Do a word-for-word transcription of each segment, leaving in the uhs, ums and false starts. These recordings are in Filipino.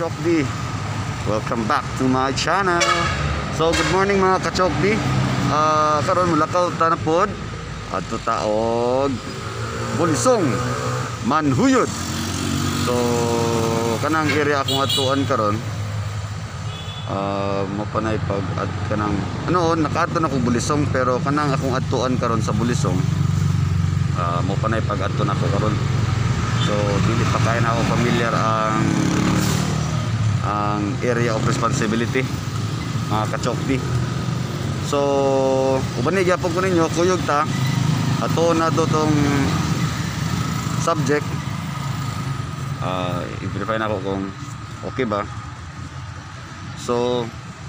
Kachokbi. Welcome back to my channel. So good morning mga Kachokbi. uh, Karon mulakaw tanapod adto taog Bolisong Manjuyod. So kanang area akong atuan karon, uh, mo panay pag at kanang ano nakaadto na ko Bolisong, pero kanang akong atuan karon sa Bolisong, uh, mo panay pag adto na ko karon. So dili pa kaya na ako familiar ang ang area of responsibility mga Kachokbi. So uban ni gyapon ko ninyo kuyog ta ato na to tong subject. uh, i-verify na ako kung okay ba. So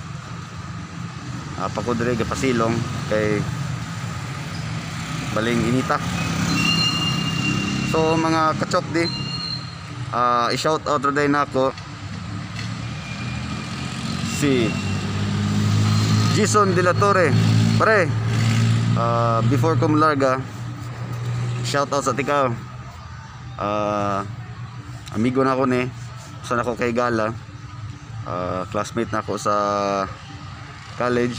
apa ko dire gapasilong kay baling inita. So mga Kachokbi, uh, i-shout out today na ako si Jason de la Torre. Pare, uh, before ko malarga, shout out sa tikaw. uh, amigo na ako ni saan ako kay Gala, uh, classmate na ako sa college.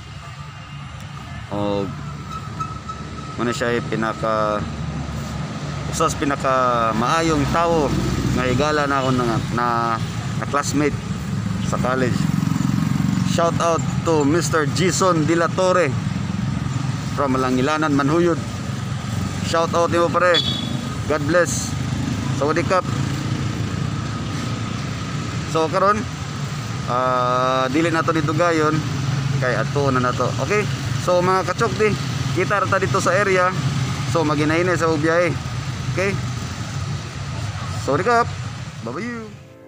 O muna siya pinaka usas pinaka maayong tao nga higala na ako na, na, na classmate sa college. Shout out to Mister Jason de la Torre from Langilanan, Manjuyod. Shout out nimo pare. God bless. Sawadikap. So karon uh, dili na to dito gayon kay ato na nato. Okay? So mga Kachokbi, kita ra ta dito sa area. So maginainay sa ubiyahe. Okay? Sawadikap. Bye bye.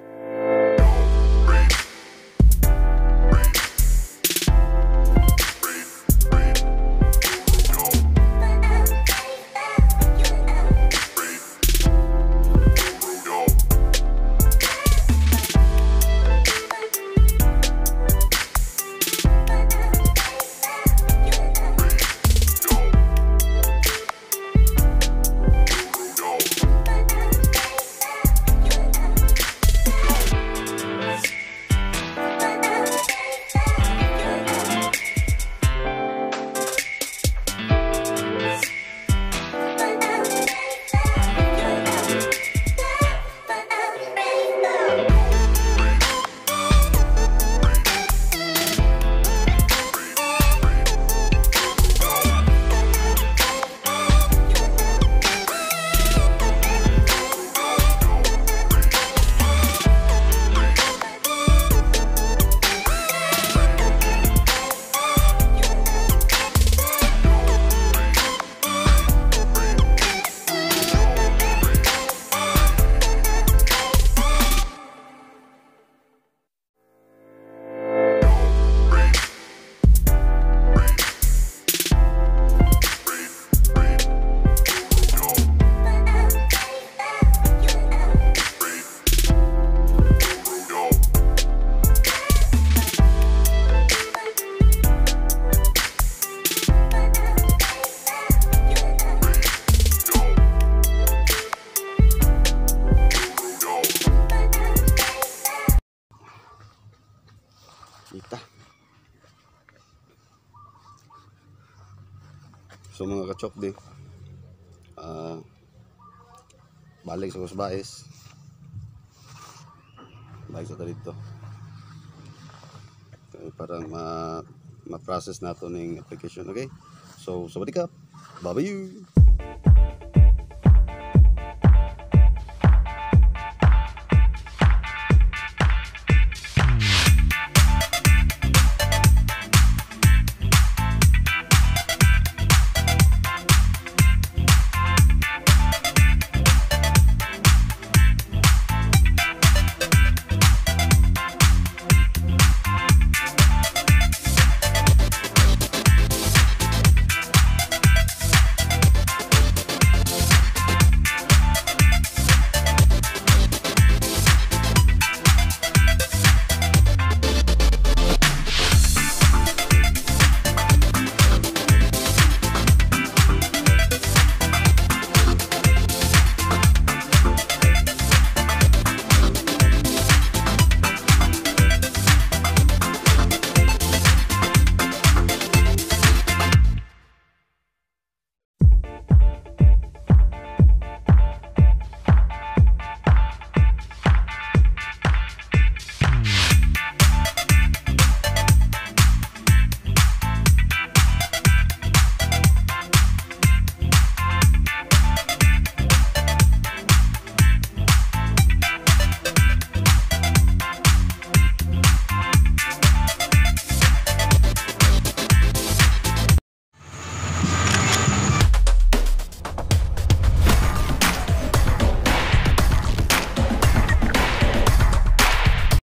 So mga Kachokbi, uh, balik sa kusbais, balik sa dito okay, parang ma ma-process nato ning application. Okay, so sawadee ka, bye bye.